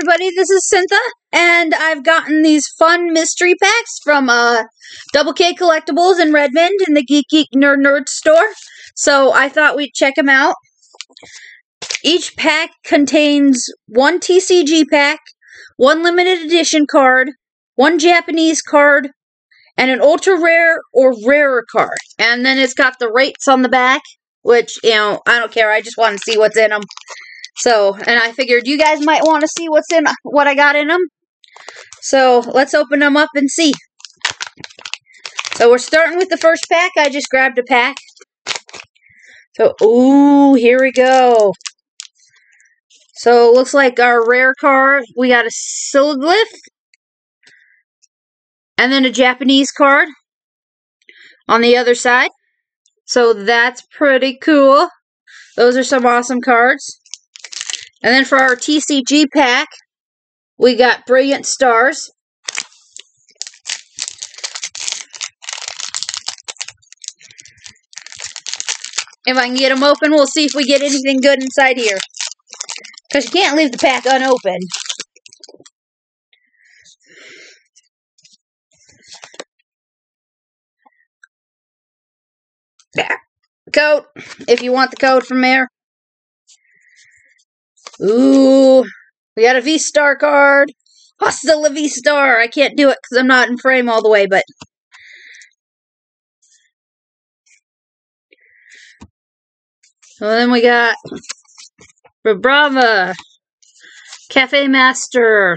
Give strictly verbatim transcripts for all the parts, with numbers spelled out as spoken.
everybody, this is Syntha, and I've gotten these fun mystery packs from uh, Double K Collectibles in Redmond in the Geek Geek Nerd Nerd store, so I thought we'd check them out. Each pack contains one T C G pack, one limited edition card, one Japanese card, and an ultra rare or rarer card. And then it's got the rates on the back, which, you know, I don't care, I just want to see what's in them. So, and I figured you guys might want to see what's in, what I got in them. So, let's open them up and see. So, we're starting with the first pack. I just grabbed a pack. So, ooh, here we go. So, looks like our rare card, we got a Siliglyph. And then a Japanese card on the other side. So, that's pretty cool. Those are some awesome cards. And then for our T C G pack, we got Brilliant Stars. If I can get them open, we'll see if we get anything good inside here. Because you can't leave the pack unopened. Yeah. Code, if you want the code from there. Ooh, we got a V-Star card. Hostile V-Star. I can't do it because I'm not in frame all the way, but... So then we got... Vibrava. Cafe Master.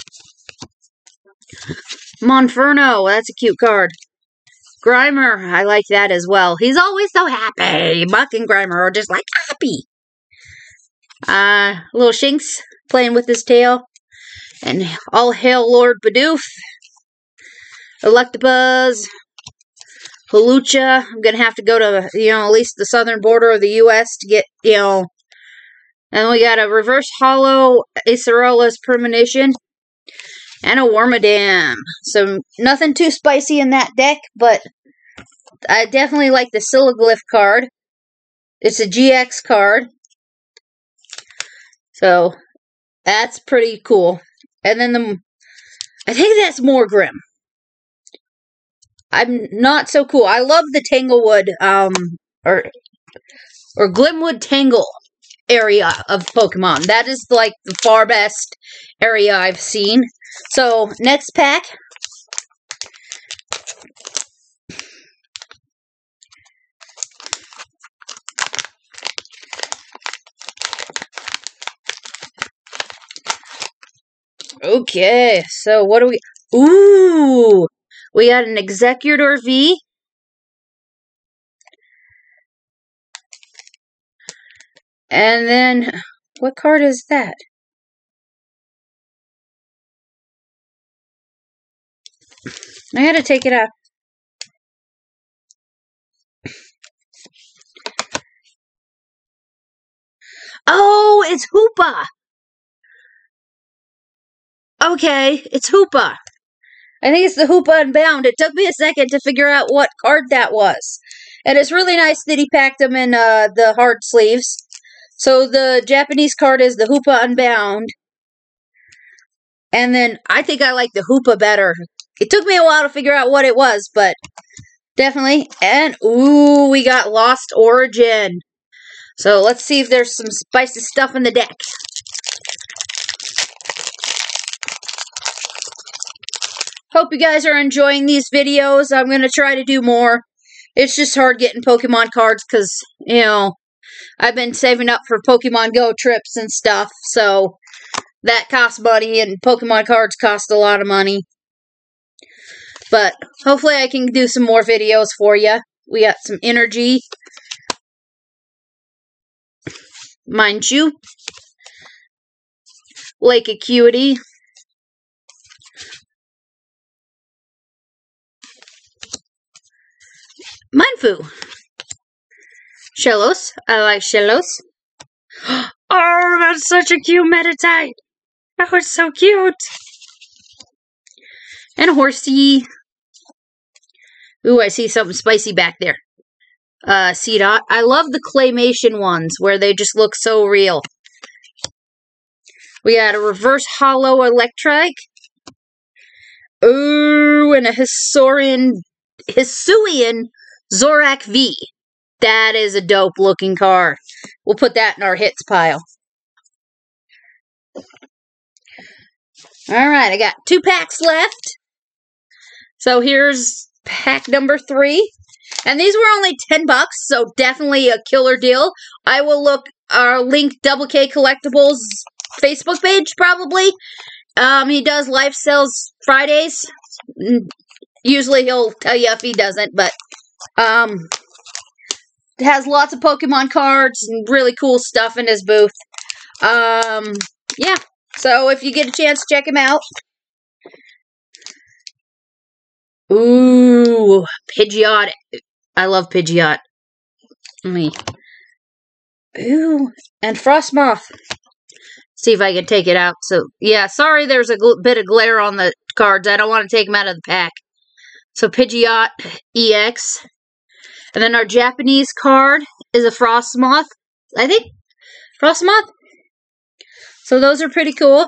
Monferno. That's a cute card. Grimer. I like that as well. He's always so happy. Buck and Grimer are just like happy. Uh, little Shinx playing with his tail. And all hail Lord Bidoof. Electabuzz. Hawlucha. I'm gonna have to go to, you know, at least the southern border of the U S to get, you know. And we got a reverse hollow Acerola's Premonition. And a Wormadam. So, nothing too spicy in that deck, but I definitely like the Siliglyph card. It's a G X card. So, that's pretty cool. And then the, I think that's Morgrem. I'm not so cool. I love the Tanglewood, um, or, or Glimwood Tangle area of Pokemon. That is, like, the far best area I've seen. So, next pack. Okay, so what do we... Ooh! We got an Exeggutor V. And then, what card is that? I had to take it out. Oh, it's Hoopa! Okay, it's Hoopa. I think it's the Hoopa Unbound. It took me a second to figure out what card that was. And it's really nice that he packed them in uh, the hard sleeves. So the Japanese card is the Hoopa Unbound. And then I think I like the Hoopa better. It took me a while to figure out what it was, but definitely. And, ooh, we got Lost Origin. So let's see if there's some spicy stuff in the deck. Hope you guys are enjoying these videos. I'm going to try to do more. It's just hard getting Pokemon cards because, you know, I've been saving up for Pokemon Go trips and stuff. So, that costs money and Pokemon cards cost a lot of money. But, hopefully I can do some more videos for you. We got some energy. Mind you. Lake Acuity. Mienfoo. Shellos. I like Shellos. Oh, that's such a cute Meditite. That was so cute. And a Horsey. Ooh, I see something spicy back there. Uh, Seedot. I love the claymation ones where they just look so real. We got a reverse hollow electric. Ooh, and a Hisuian, Hisuian Zorak V. That is a dope looking card. We'll put that in our hits pile. Alright, I got two packs left. So here's pack number three. And these were only ten bucks, so definitely a killer deal. I will look, uh, link Double K Collectibles Facebook page, probably. Um, he does live sales Fridays. Usually he'll tell you if he doesn't, but, um, it has lots of Pokemon cards and really cool stuff in his booth. Um, yeah. So if you get a chance, check him out. Ooh, Pidgeot. I love Pidgeot. Let me. Ooh, and Frostmoth. See if I can take it out. So, yeah, sorry there's a bit of glare on the cards. I don't want to take them out of the pack. So, Pidgeot E X. And then our Japanese card is a Frostmoth. I think. Frostmoth. So, those are pretty cool.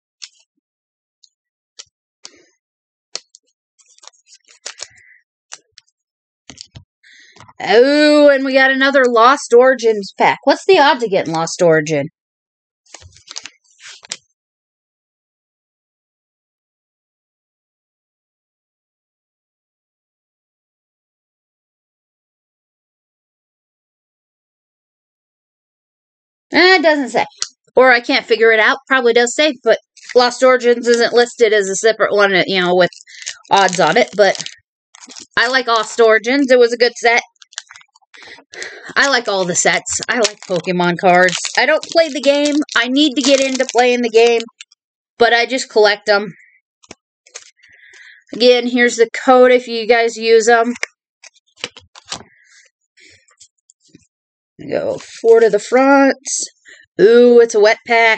Oh, and we got another Lost Origins pack. What's the odds of getting Lost Origin? Eh, it doesn't say. Or I can't figure it out. Probably does say, but Lost Origins isn't listed as a separate one, you know, with odds on it. But I like Lost Origins. It was a good set. I like all the sets. I like Pokemon cards. I don't play the game. I need to get into playing the game, but I just collect them. Again, here's the code if you guys use them. Go four to the front. Ooh, it's a wet pack.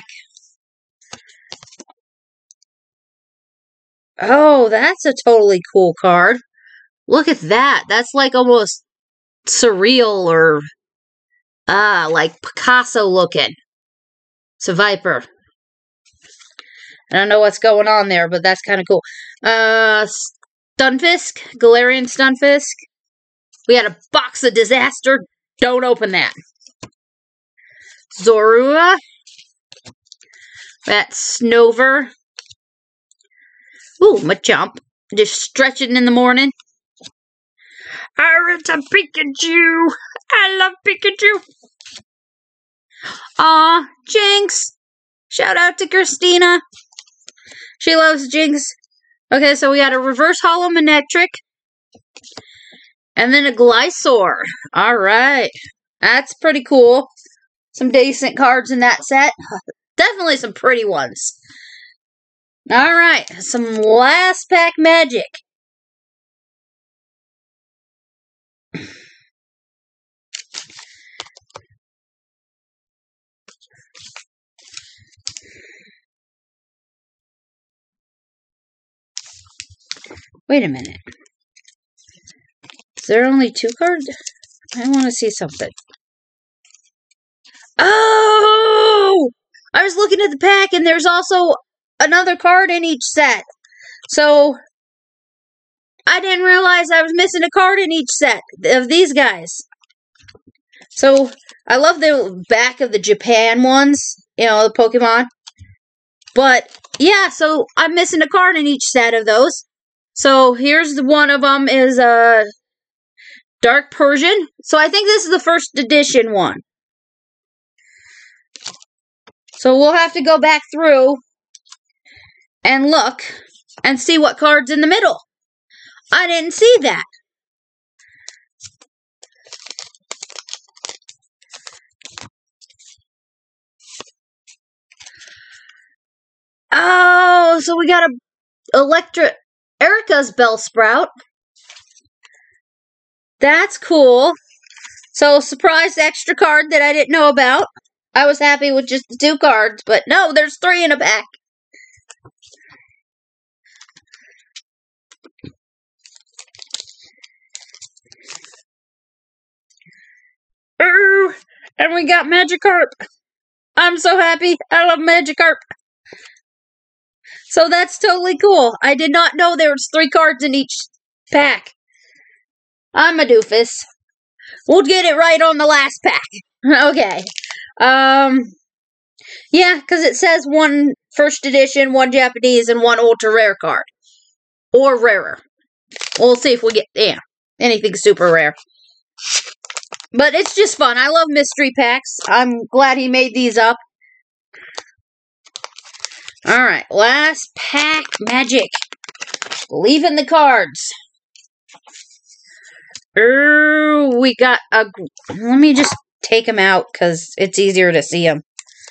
Oh, that's a totally cool card. Look at that. That's like almost surreal or, ah, like Picasso looking. It's a Viper. I don't know what's going on there, but that's kind of cool. Uh, Stunfisk. Galarian Stunfisk. We had a box of disaster. Don't open that. Zorua. That's Snover. Ooh, Machamp. Just stretching in the morning. Oh, it's a Pikachu. I love Pikachu. Aw, Jinx. Shout out to Christina. She loves Jinx. Okay, so we got a reverse hollow Manectric. And then a Glysaur. Alright. That's pretty cool. Some decent cards in that set. Definitely some pretty ones. Alright. Some last pack magic. Wait a minute. Is there only two cards? I want to see something. Oh! I was looking at the pack and there's also another card in each set. So, I didn't realize I was missing a card in each set of these guys. So, I love the back of the Japan ones. You know, the Pokemon. But, yeah, so I'm missing a card in each set of those. So, here's the one of them is a uh, Dark Persian. So, I think this is the first edition one. So, we'll have to go back through and look and see what card's in the middle. I didn't see that. Oh, so we got a Electra Erica's Bellsprout. That's cool. So, surprise extra card that I didn't know about. I was happy with just the two cards, but no, there's three in a pack. Ooh, and we got Magikarp. I'm so happy. I love Magikarp. So that's totally cool. I did not know there was three cards in each pack. I'm a doofus. We'll get it right on the last pack. Okay. Um, yeah, because it says one first edition, one Japanese, and one ultra rare card. Or rarer. We'll see if we get, yeah, anything super rare. But it's just fun. I love mystery packs. I'm glad he made these up. Alright, last pack magic. Leaving the cards. Er, we got a... Let me just take them out because it's easier to see them.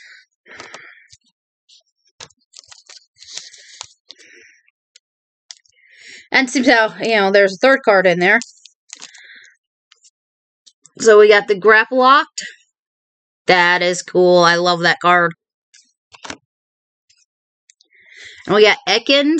And seems how, you know, there's a third card in there. So we got the Grapple Locked. That is cool. I love that card. And we got Ekans.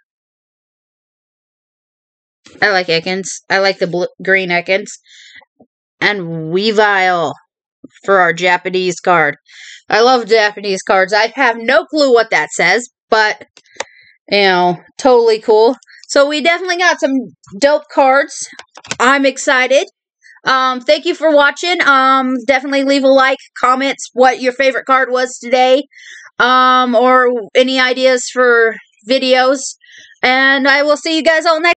I like Ekans. I like the blue, green Ekans. And Weavile for our Japanese card. I love Japanese cards. I have no clue what that says, but, you know, totally cool. So we definitely got some dope cards. I'm excited. Um, thank you for watching. Um, definitely leave a like, comments what your favorite card was today. Um, or any ideas for videos. And I will see you guys all next